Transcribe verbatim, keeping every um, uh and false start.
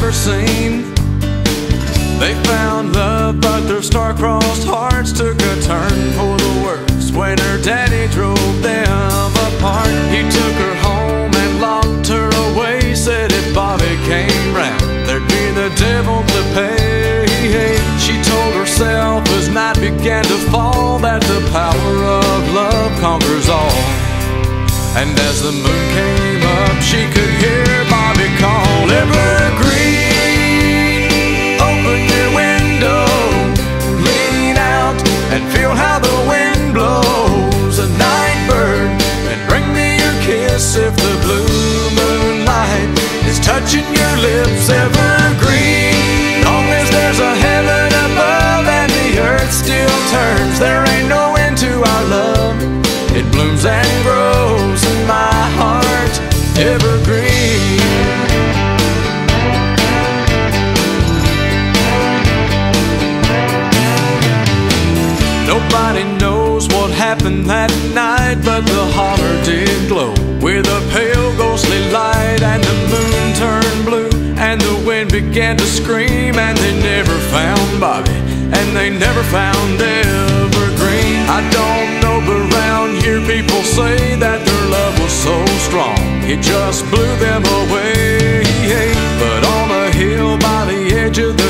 ever seen. They found love, but their star-crossed hearts took a turn for the worse when her daddy drove them apart. He took her home and locked her away, said if Bobby came round, there'd be the devil to pay. She told herself as night began to fall that the power of love conquers all. And as the moon came up, she could hear Bobby call, Evergreen, open your window, lean out and feel how the wind blows. A night bird, and bring me your kiss if the blue moonlight is touching your lips. Evergreen, long as there's a heaven above and the earth still turns, there ain't no end to our love. It blooms and grows in my heart, evergreen. Nobody knows what happened that night, but the holler did glow with a pale ghostly light, and the moon turned blue, and the wind began to scream, and they never found Bobby, and they never found Evergreen. I don't know, but around here people say that their love was so strong it just blew them away. But on a hill by the edge of the